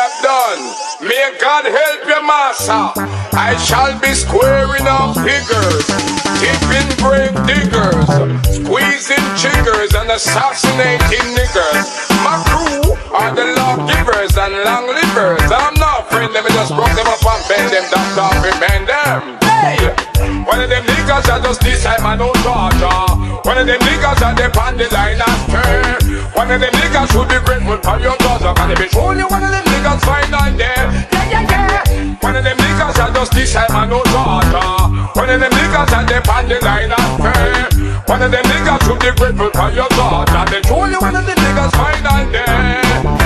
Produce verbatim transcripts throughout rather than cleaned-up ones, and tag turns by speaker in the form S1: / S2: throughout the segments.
S1: have done. May God help you, master. I shall be squaring up figures, tipping brave diggers, squeezing chiggers and assassinating niggers. My crew are the lawgivers and long livers. I'm not afraid, let me just broke them up and bend them down, down, bend them. Hey! One of them niggas are just this time I know Georgia. One of them niggas are them on the line and turn. One of them niggas should be grateful for your daughter. Can it be only one of them niggas find out there? Yeah, yeah, yeah. One of them niggas are just this time I know Georgia. One of them niggas are them on the line and turn. One of them niggas should be grateful for your daughter. Then only one of them niggas find out there.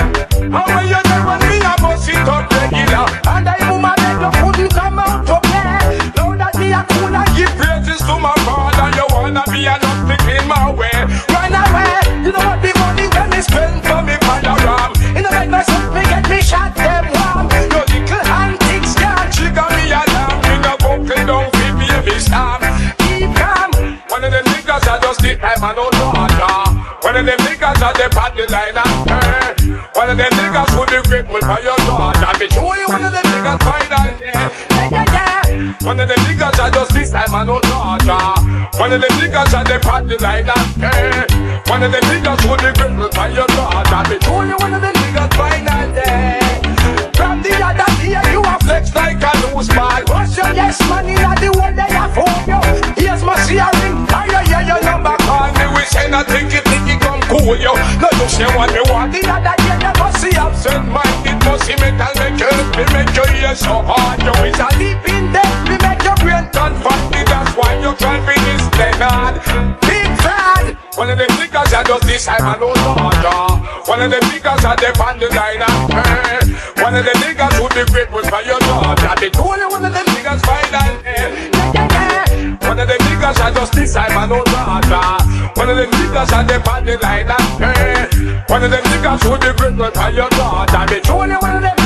S1: How are you there when me a bust it up regular? And I move my leg up, couldn't come out to play. Now that me a cool and give praises to my father. You wanna be a nothing in my way. Run away, you know what the money when me spend for me panorama. In the night myself me get me shot them warm. Your little antics can't trigger me alarm. In the vocal don't fit me a big storm. Keep calm. One of them niggas are just the time I know daughter. One of them niggas are the party line and turn. One of them niggas would be grateful for your daughter. Be sure you one of them niggas find out there. Yeah, yeah, yeah. One of them niggas are just this time I know daughter. One of them niggas are the party line and turn. One of them niggas would be grateful for your daughter. Be sure you one of them niggas find out there. From the other day you are flex like a loose ball. What's your yes money at the one they have for you? Here's my sharing. I hear your number call me. We say not think it, think it come cool yo. No you say what me want. The other day you must see absent mind. It must see metal make you, me make your ears so hard. You is a deep in death. Me make your brain turn funny. That's why you can't be this Leonard. Big fan. One of them niggas are just this time I know daughter. One of them niggas are the on the line and turn. One of them niggas would be grateful for your daughter. They told you one of them niggas find out there. Yeah, yeah, yeah. One of them niggas are just this time I know daughter. One of them niggas are the on the line and turn. One of them niggas would be grateful for your daughter. They told you one of them